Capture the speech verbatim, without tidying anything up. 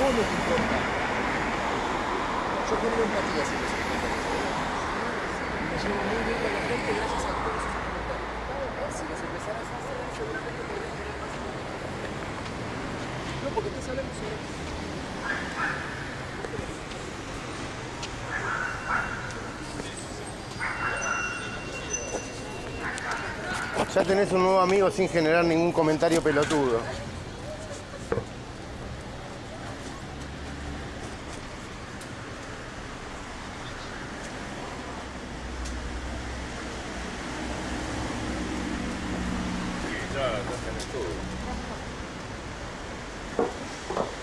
vos no te importa. Yo genero empatía si los comentarios. Y me llevo muy bien con la gente gracias a todos esos comentarios. Si los empezaras a hacer, seguramente podrías tener más información. No, porque estás hablando sobre eso. Ya tenés un nuevo amigo sin generar ningún comentario pelotudo. Ya, ya tenés todo.